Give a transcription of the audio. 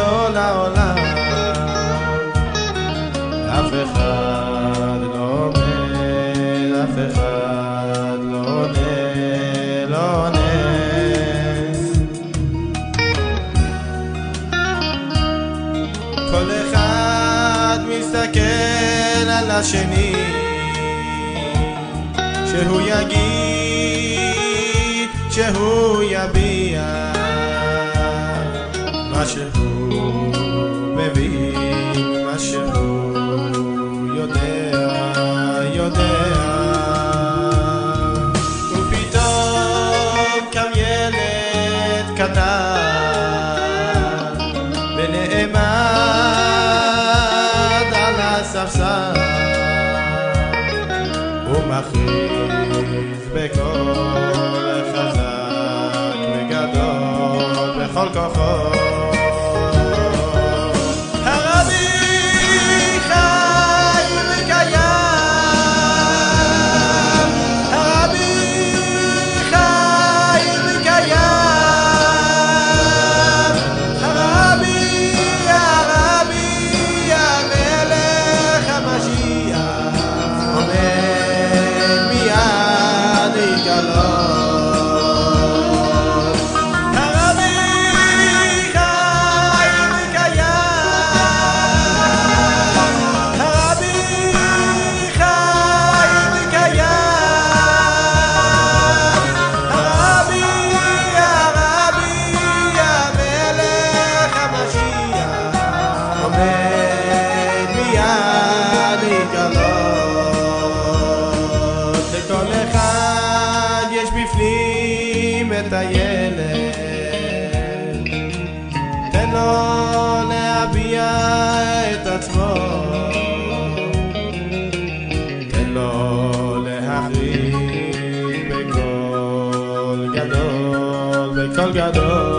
כל העולם, אף אחד לא עומד, אף אחד לא עונה, לא עונה. כל אחד מסתכל על השני, שהוא יגיד, שהוא יביע מה שהוא מבין, מה שהוא יודע. ופתאום קם ילד קטן ונעמד על הספסל ומכריז בקול חזק וגדול בכל כוחו, הרבי חי וקיים, הרבי חי וקיים, הרבי המלך המשיח עומד מיד להתגלות. הרבי חי וקיים, הרבי חי וקיים, הרבי המלך המשיח עומד מיד להתגלות. לכל אחד יש בפנים את הילד, תן לו להביע את עצמו, תן לו להכריז בקול גדול, בקול גדול.